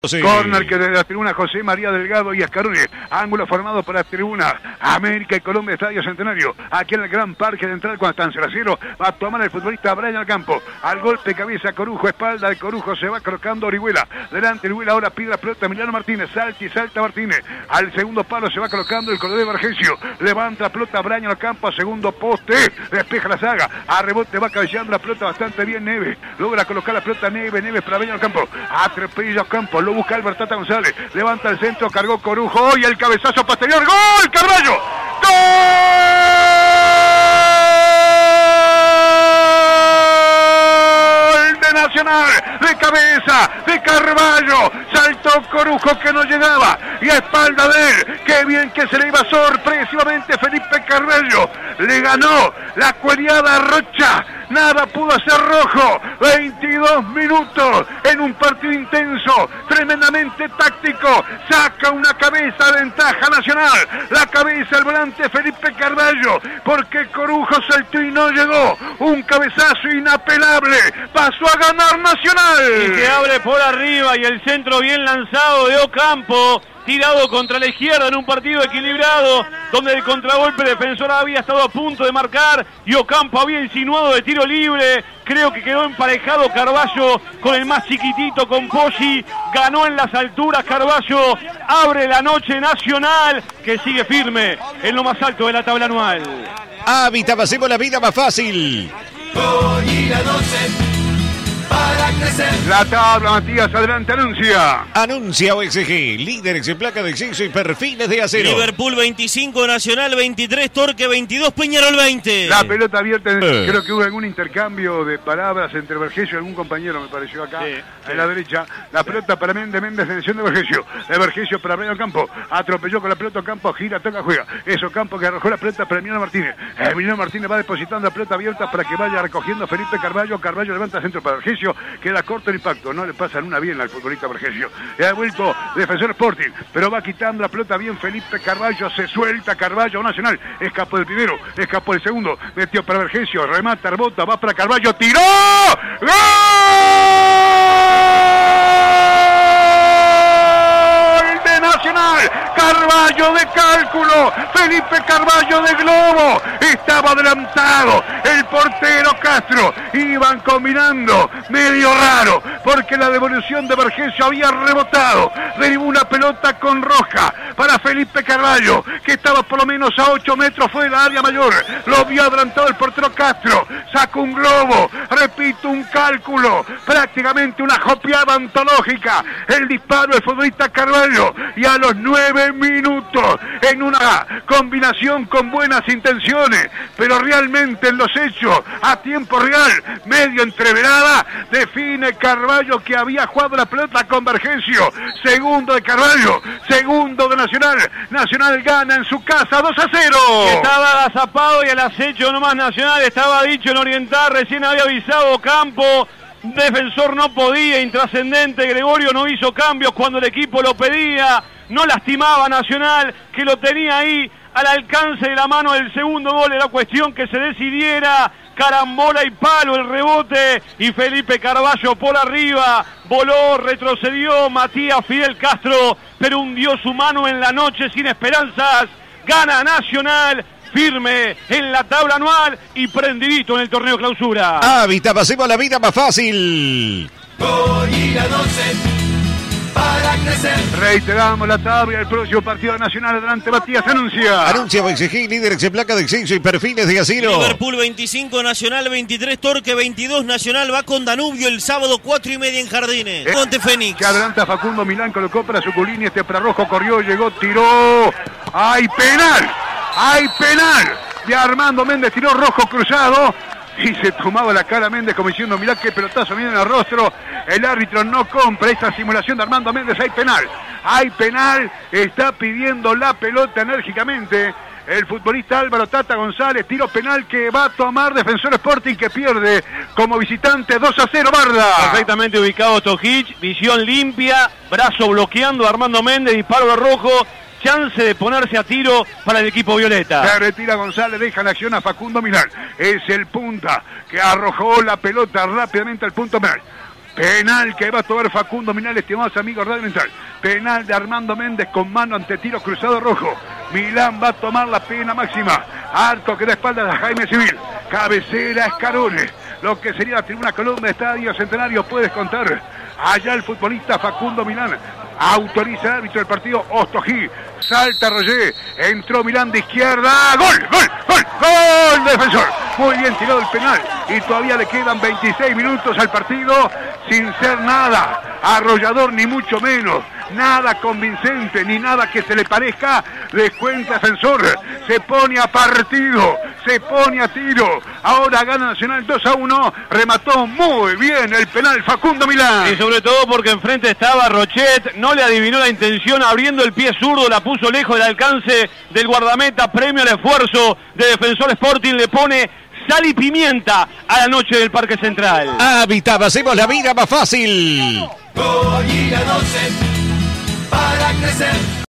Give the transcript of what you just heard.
Sí. Corner que desde la tribuna José María Delgado y Ascarone. Ángulo formado por la tribuna América y Colombia, Estadio Centenario. Aquí en el Gran Parque de Entrar con Estancia 0. Va a tomar el futbolista Brian Campo. Al golpe cabeza Corujo, espalda de Corujo. Se va colocando Orihuela. Delante Orihuela, ahora pide la pelota Emiliano Martínez. Salta Martínez. Al segundo palo se va colocando el cordero de Vergesio. Levanta la pelota Brian Campo a segundo poste. Despeja la saga. A rebote va cabeceando la pelota bastante bien Neves. Logra colocar la pelota Neves para Brian Campo. Atropella Campo. Lo busca Albert Tata González. Levanta el centro. Cargó Corujo. Y el cabezazo posterior. ¡Gol! ¡Carballo! ¡Gol! De Nacional. De cabeza. De Carballo. Saltó Corujo que no llegaba. Y a espalda de él. Qué bien que se le iba sorpresivamente Felipe Carballo. Le ganó la cueriada Rocha. Nada pudo hacer Rojo. 22 minutos en un partido intenso, tremendamente táctico. Saca una cabeza de ventaja Nacional. La cabeza el volante Felipe Carballo, porque Corujo saltó y no llegó. Un cabezazo inapelable. Pasó a ganar Nacional. Y se abre por arriba y el centro bien lanzado de Ocampo. Tirado contra la izquierda en un partido equilibrado, donde el contragolpe defensor había estado a punto de marcar y Ocampo había insinuado de tiro libre. Creo que quedó emparejado Carballo con el más chiquitito, con Poggi. Ganó en las alturas Carballo. Abre la noche Nacional, que sigue firme en lo más alto de la tabla anual. Hábitat, hacemos la vida más fácil. Hoy la noche para crecer. La tabla, Matías, adelante, anuncia. Anuncia OXG, líderes en placa de acceso y perfiles de acero. Liverpool 25, Nacional 23, Torque 22, Peñarol 20. La pelota abierta, creo que hubo algún intercambio de palabras entre Vergesio y algún compañero, me pareció acá, a la derecha. La pelota para Méndez, selección de Vergesio. De Vergesio para Brian Campo. Atropelló con la pelota Campo, gira, toca, juega. Eso Campo que arrojó la pelota para Emiliano Martínez. Emiliano Martínez va depositando la pelota abierta para que vaya recogiendo Felipe Carballo. Carballo levanta centro para Vergesio. Queda corto el impacto, no le pasan una bien al futbolista Vergesio. Ha vuelto Defensor Sporting, pero va quitando la pelota bien Felipe Carballo. Se suelta Carballo, Nacional. Escapó del primero, escapó el segundo. Metió para Vergesio, remata, rebota, va para Carballo, tiró. ¡Gol! De Nacional. Carballo de cálculo. Felipe Carballo de globo. Estaba adelantado el portero Castro. Iban combinando medio raro, porque la devolución de Vergesio había rebotado. Derivó una pelota con roja para Felipe Carballo, que estaba por lo menos a 8 metros fuera de la área mayor. Lo vio adelantado el portero Castro. Sacó un globo, repito, un cálculo, prácticamente una jopiada antológica. El disparo del futbolista Carballo, y a los 9 minutos, en una combinación con buenas intenciones, pero realmente en los hechos, a tiempo real, medio entreverada, define Carballo, que había jugado la pelota con Vergesio. Segundo de Carballo, segundo de Nacional. Nacional gana en su casa 2-0. Estaba agazapado y al acecho nomás Nacional. Estaba dicho en Oriental, recién había avisado Campo. Defensor no podía, intrascendente. Gregorio no hizo cambios cuando el equipo lo pedía. No lastimaba a Nacional, que lo tenía ahí al alcance de la mano del segundo gol. Era cuestión que se decidiera. Carambola y palo, el rebote, y Felipe Carballo por arriba, voló, retrocedió Matías Fidel Castro, pero hundió su mano en la noche sin esperanzas. Gana Nacional, firme en la tabla anual y prendidito en el torneo clausura. Hábitat, hacemos la vida más fácil. Hoy la noche para crecer. Reiteramos la tabla del próximo partido nacional. Adelante, Matías, anuncia. Anuncia OXG, líderes en placa de acceso y perfiles de acero. Liverpool 25, Nacional 23, Torque 22. Nacional va con Danubio el sábado 4:30 en Jardines. Monte Fénix. Que adelanta Facundo Milán, colocó para Suculini, para Rojo, corrió, llegó, tiró. ¡Hay penal! ¡Hay penal! De Armando Méndez, tiró Rojo cruzado. Y se tomaba la cara Méndez como diciendo, mirá qué pelotazo viene en el rostro. El árbitro no compra esta simulación de Armando Méndez. Hay penal. Hay penal. Está pidiendo la pelota enérgicamente el futbolista Álvaro Tata González. Tiro penal que va a tomar Defensor Sporting, que pierde como visitante 2-0, Barda. Perfectamente ubicado Tojic. Visión limpia. Brazo bloqueando a Armando Méndez. Disparo de Rojo. Chance de ponerse a tiro para el equipo violeta. Se retira González, deja la acción a Facundo Milán. Es el punta que arrojó la pelota rápidamente al punto penal. Penal que va a tomar Facundo Milán, estimados amigos Radio Central. Penal de Armando Méndez con mano ante tiro cruzado rojo. Milán va a tomar la pena máxima. Harto que da espalda a Jaime Civil. Cabecera Escarone. Lo que sería la tribuna Colón de Estadio Centenario, puedes contar. Allá el futbolista Facundo Milán. Autoriza el árbitro del partido, Ostojí. Salta Roger. Entró Milán de izquierda. ¡Gol! ¡Gol! ¡Gol! ¡Gol! Defensor. Muy bien tirado el penal. Y todavía le quedan 26 minutos al partido sin ser nada arrollador ni mucho menos. Nada convincente, ni nada que se le parezca. Les cuenta Defensor, se pone a partido, se pone a tiro. Ahora gana Nacional 2-1. Remató muy bien el penal Facundo Milán. Y sobre todo porque enfrente estaba Rochet, no le adivinó la intención, abriendo el pie zurdo, la puso lejos del alcance del guardameta. Premio al esfuerzo de Defensor Sporting, le pone sal y pimienta a la noche del Parque Central. Habitat, hacemos la vida más fácil. Goya 12 para crecer.